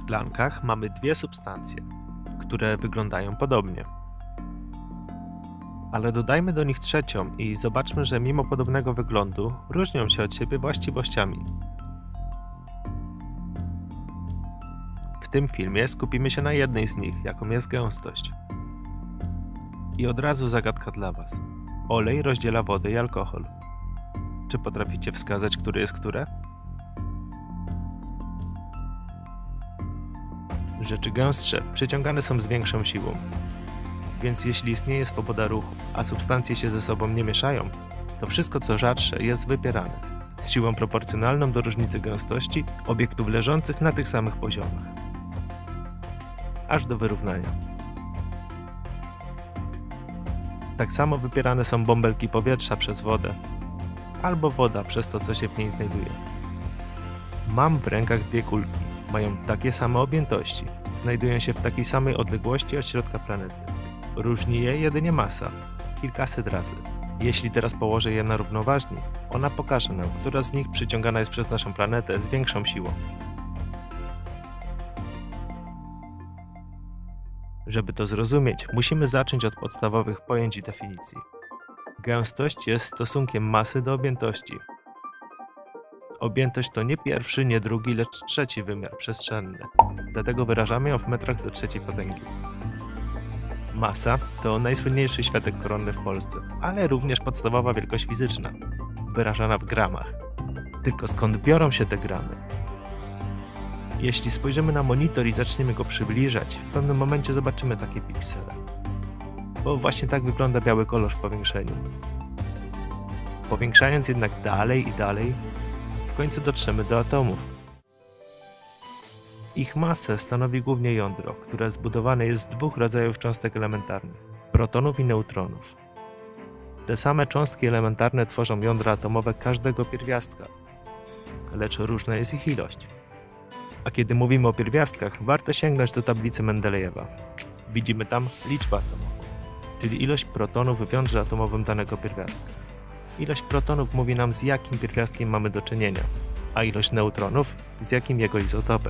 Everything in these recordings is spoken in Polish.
szklankach mamy dwie substancje, które wyglądają podobnie. Ale dodajmy do nich trzecią i zobaczmy, że mimo podobnego wyglądu różnią się od siebie właściwościami. W tym filmie skupimy się na jednej z nich, jaką jest gęstość. I od razu zagadka dla Was. Olej rozdziela wodę i alkohol. Czy potraficie wskazać, które jest które? Rzeczy gęstsze przyciągane są z większą siłą. Więc jeśli istnieje swoboda ruchu, a substancje się ze sobą nie mieszają, to wszystko co rzadsze jest wypierane, z siłą proporcjonalną do różnicy gęstości obiektów leżących na tych samych poziomach. Aż do wyrównania. Tak samo wypierane są bąbelki powietrza przez wodę, albo woda przez to, co się w niej znajduje. Mam w rękach dwie kulki, mają takie same objętości, znajdują się w takiej samej odległości od środka planety. Różni je jedynie masa, kilkaset razy. Jeśli teraz położę je na równoważnik, ona pokaże nam, która z nich przyciągana jest przez naszą planetę z większą siłą. Żeby to zrozumieć, musimy zacząć od podstawowych pojęć i definicji. Gęstość jest stosunkiem masy do objętości. Objętość to nie pierwszy, nie drugi, lecz trzeci wymiar przestrzenny. Dlatego wyrażamy ją w metrach do trzeciej potęgi. Masa to najsłynniejszy światek koronny w Polsce, ale również podstawowa wielkość fizyczna, wyrażana w gramach. Tylko skąd biorą się te gramy? Jeśli spojrzymy na monitor i zaczniemy go przybliżać, w pewnym momencie zobaczymy takie piksele. Bo właśnie tak wygląda biały kolor w powiększeniu. Powiększając jednak dalej i dalej, w końcu dotrzemy do atomów. Ich masę stanowi głównie jądro, które zbudowane jest z dwóch rodzajów cząstek elementarnych – protonów i neutronów. Te same cząstki elementarne tworzą jądra atomowe każdego pierwiastka, lecz różna jest ich ilość. A kiedy mówimy o pierwiastkach, warto sięgnąć do tablicy Mendelejewa. Widzimy tam liczbę atomową, czyli ilość protonów w jądrze atomowym danego pierwiastka. Ilość protonów mówi nam, z jakim pierwiastkiem mamy do czynienia, a ilość neutronów z jakim jego izotopem.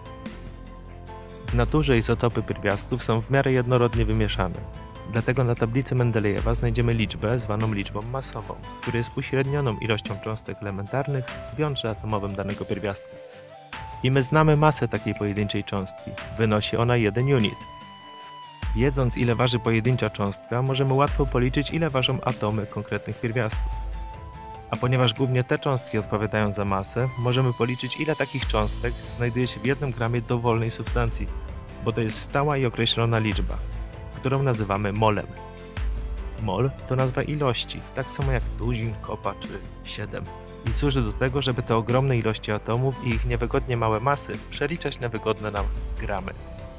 W naturze izotopy pierwiastków są w miarę jednorodnie wymieszane. Dlatego na tablicy Mendelejewa znajdziemy liczbę zwaną liczbą masową, która jest uśrednioną ilością cząstek elementarnych w jądrze atomowym danego pierwiastka. I my znamy masę takiej pojedynczej cząstki. Wynosi ona 1 unit. Wiedząc, ile waży pojedyncza cząstka, możemy łatwo policzyć, ile ważą atomy konkretnych pierwiastków. A ponieważ głównie te cząstki odpowiadają za masę, możemy policzyć, ile takich cząstek znajduje się w 1 gramie dowolnej substancji, bo to jest stała i określona liczba, którą nazywamy molem. Mol to nazwa ilości, tak samo jak tuzin, kopa czy 7. I służy do tego, żeby te ogromne ilości atomów i ich niewygodnie małe masy przeliczać na wygodne nam gramy.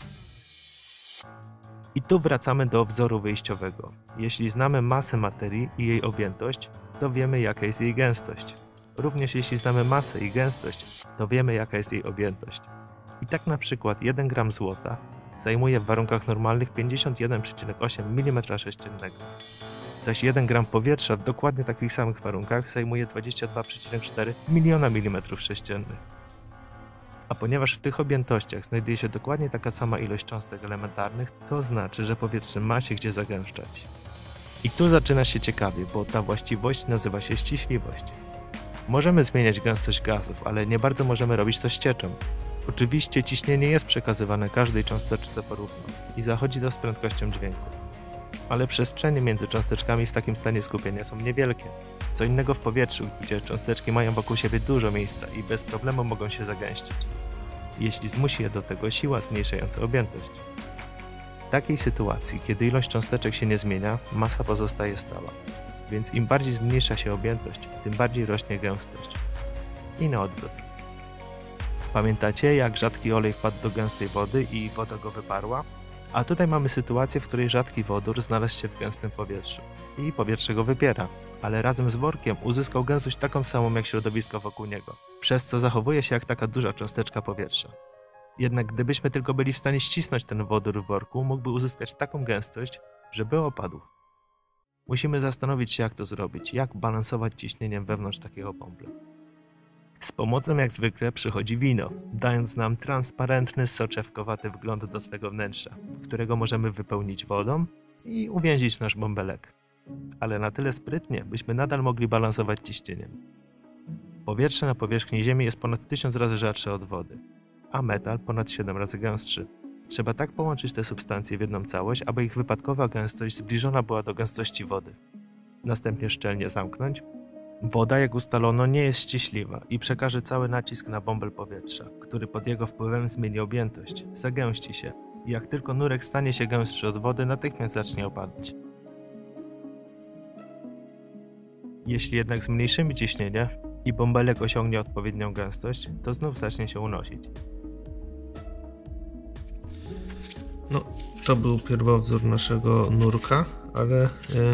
I tu wracamy do wzoru wyjściowego. Jeśli znamy masę materii i jej objętość, to wiemy, jaka jest jej gęstość. Również jeśli znamy masę i gęstość, to wiemy, jaka jest jej objętość. I tak na przykład 1 gram złota zajmuje w warunkach normalnych 51,8 mm3, zaś 1 gram powietrza w dokładnie takich samych warunkach zajmuje 22,4 miliona mm3. A ponieważ w tych objętościach znajduje się dokładnie taka sama ilość cząstek elementarnych, to znaczy, że powietrze ma się gdzie zagęszczać. I tu zaczyna się ciekawie, bo ta właściwość nazywa się ściśliwość. Możemy zmieniać gęstość gazów, ale nie bardzo możemy robić to z cieczą. Oczywiście ciśnienie jest przekazywane każdej cząsteczce porówno i zachodzi to z prędkością dźwięku. Ale przestrzenie między cząsteczkami w takim stanie skupienia są niewielkie. Co innego w powietrzu, gdzie cząsteczki mają wokół siebie dużo miejsca i bez problemu mogą się zagęścić, jeśli zmusi je do tego siła zmniejszająca objętość. W takiej sytuacji, kiedy ilość cząsteczek się nie zmienia, masa pozostaje stała, więc im bardziej zmniejsza się objętość, tym bardziej rośnie gęstość. I na odwrót. Pamiętacie, jak rzadki olej wpadł do gęstej wody i woda go wyparła? A tutaj mamy sytuację, w której rzadki wodór znalazł się w gęstym powietrzu i powietrze go wypiera, ale razem z workiem uzyskał gęstość taką samą jak środowisko wokół niego, przez co zachowuje się jak taka duża cząsteczka powietrza. Jednak gdybyśmy tylko byli w stanie ścisnąć ten wodór w worku, mógłby uzyskać taką gęstość, żeby opadł. Musimy zastanowić się, jak to zrobić, jak balansować ciśnieniem wewnątrz takiego bąbla. Z pomocą jak zwykle przychodzi wino, dając nam transparentny, soczewkowaty wgląd do swego wnętrza, którego możemy wypełnić wodą i uwięzić nasz bąbelek. Ale na tyle sprytnie, byśmy nadal mogli balansować ciśnieniem. Powietrze na powierzchni Ziemi jest ponad 1000 razy rzadsze od wody, a metal ponad 7 razy gęstszy. Trzeba tak połączyć te substancje w jedną całość, aby ich wypadkowa gęstość zbliżona była do gęstości wody. Następnie szczelnie zamknąć. Woda, jak ustalono, nie jest ściśliwa i przekaże cały nacisk na bąbel powietrza, który pod jego wpływem zmieni objętość, zagęści się i jak tylko nurek stanie się gęstszy od wody, natychmiast zacznie opadać. Jeśli jednak zmniejszymy ciśnienie i bąbelek osiągnie odpowiednią gęstość, to znów zacznie się unosić. No, to był pierwowzór naszego nurka, ale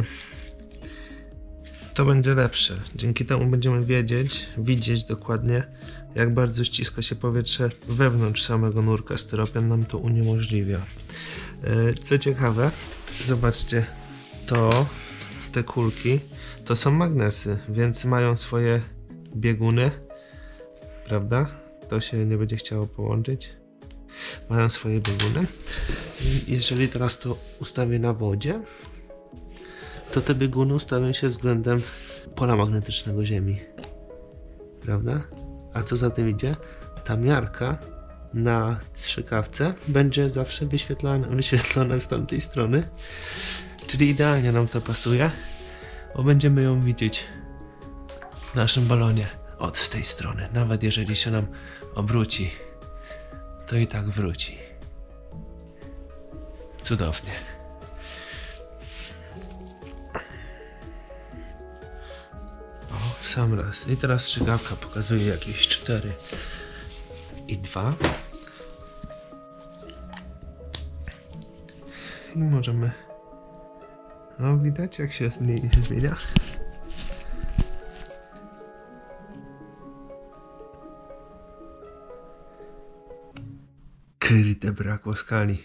to będzie lepsze. Dzięki temu będziemy widzieć dokładnie, jak bardzo ściska się powietrze wewnątrz samego nurka. Styropian nam to uniemożliwia. Co ciekawe, zobaczcie, te kulki to są magnesy, więc mają swoje bieguny, prawda? To się nie będzie chciało połączyć. Mają swoje bieguny. I jeżeli teraz to ustawię na wodzie, to te bieguny ustawią się względem pola magnetycznego Ziemi. Prawda? A co za tym idzie? Ta miarka na strzykawce będzie zawsze wyświetlona z tamtej strony. Czyli idealnie nam to pasuje, bo będziemy ją widzieć w naszym balonie od tej strony. Nawet jeżeli się nam obróci, to i tak wróci. Cudownie. O, w sam raz. I teraz strzykawka pokazuje jakieś 4 i 2. I możemy... No, widać jak się zmienia. Kurde, brakło skali.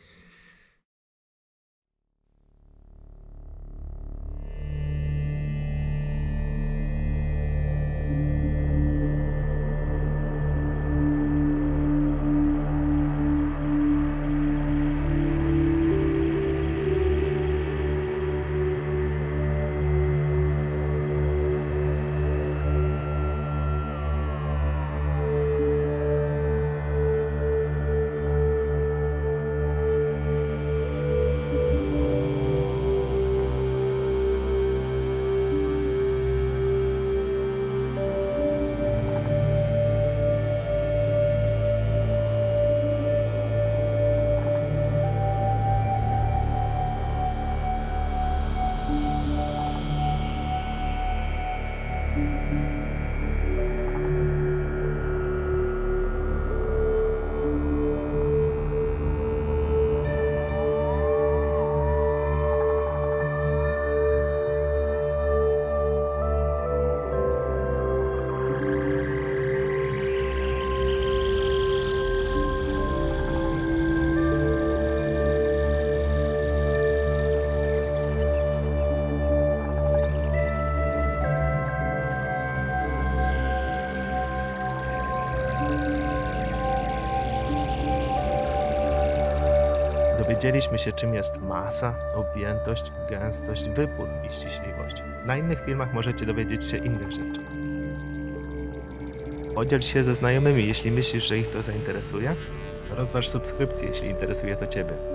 Dowiedzieliśmy się, czym jest masa, objętość, gęstość, wypór i ściśliwość. Na innych filmach możecie dowiedzieć się innych rzeczy. Podziel się ze znajomymi, jeśli myślisz, że ich to zainteresuje. Rozważ subskrypcję, jeśli interesuje to Ciebie.